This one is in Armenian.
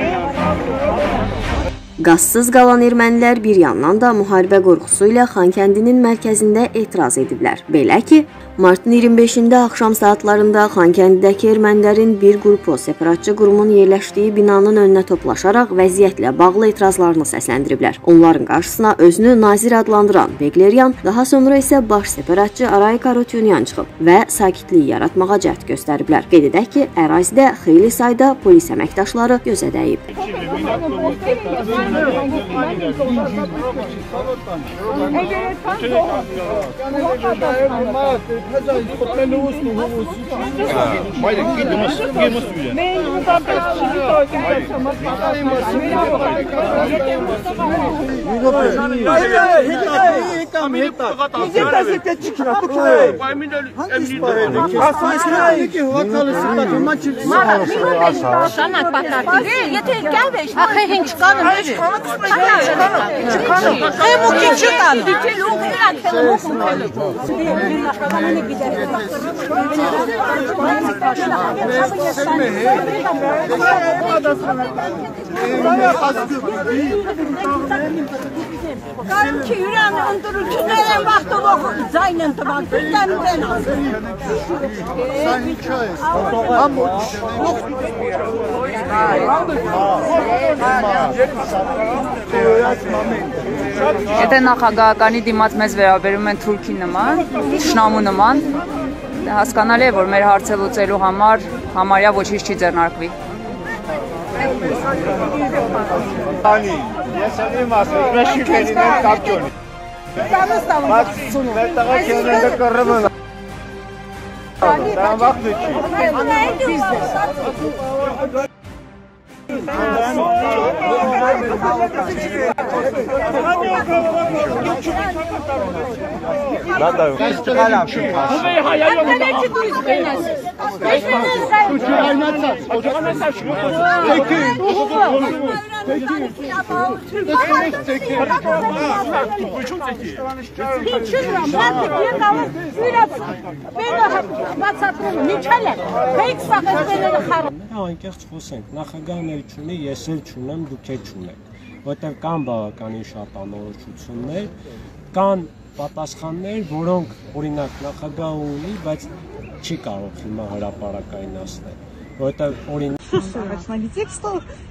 Qazsız qalan ermənilər bir yandan da müharibə qorxusu ilə Xankəndinin mərkəzində etiraz ediblər. Belə ki, martın 25-də axşam saatlarında Xankəndidəki ermənilərin bir qrupu separatçı qurumun yerləşdiyi binanın önünə toplaşaraq vəziyyətlə bağlı etirazlarını səsləndiriblər. Onların qarşısına özünü nazir adlandıran Beqleryan, daha sonra isə baş separatçı Aray Karotyunyan çıxıb və sakitlik yaratmağa cəhd göstəriblər. Qeyd edək ki, ərazidə xeyli sayda polis əməkdaşları gözə dəyib. Karım ki yüreğimi öldürür, tünelin vakti olur, zaynın tabak, bizden ben aldım. Եթե նախագահականի դիմաց մեզ վերաբերում են թուրքի նման, թշնամու նման, հասկանալի է, որ մեր հարցը լուծելու համար համարյա ոչինչ չի ձեռնարկվի։ Ես եմ ասում, մեր շիքերին են կապճոնի։ Մետաղա կենեն դե կռվում են։ Դրան վաղթը չի։ Անկեղծ խոսենք, նախագահները չունի, ես էլ չունեմ, դուք էլ չունեք, որտեղ կան բավականին շատ անորոշություններ, կան պատասխաններ, որոնք օրինակ նախագահը ունի, բայց չի կարող հիմա հրապարակայնացնել, որտեղ օրինակ